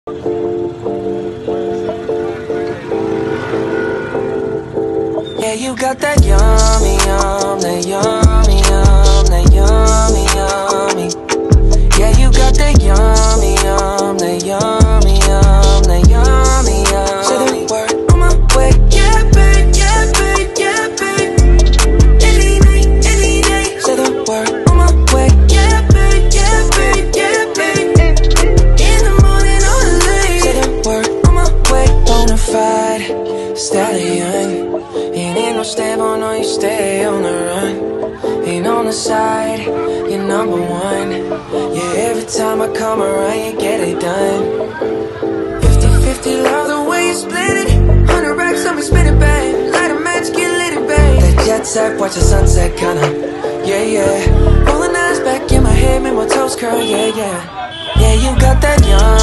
Yeah, you got that yummy, yum, that yummy, yum, that yummy, yummy. Yeah, you got that yummy, yum, that yummy, yum, that yummy, yummy. Say the word on my way. Yeah, babe, yeah, babe, yeah, babe. Any night, any day. Say the word on my way. Yeah, babe, yeah, babe, yeah, babe. In the morning or late. Say the word on my way. Bonafide stallion. Ain't no stable, no, you stay on the run. Ain't on the side, you're number one. Yeah, every time I come around, you get it done. 50-50, love the way you split it. 100 racks on me, spin it, babe. Light a match, get lit, it, babe. That jet set, watch the sunset, kinda. Yeah, yeah. Rolling eyes back in my head, make my toes curl, yeah, yeah. Yeah, you got that young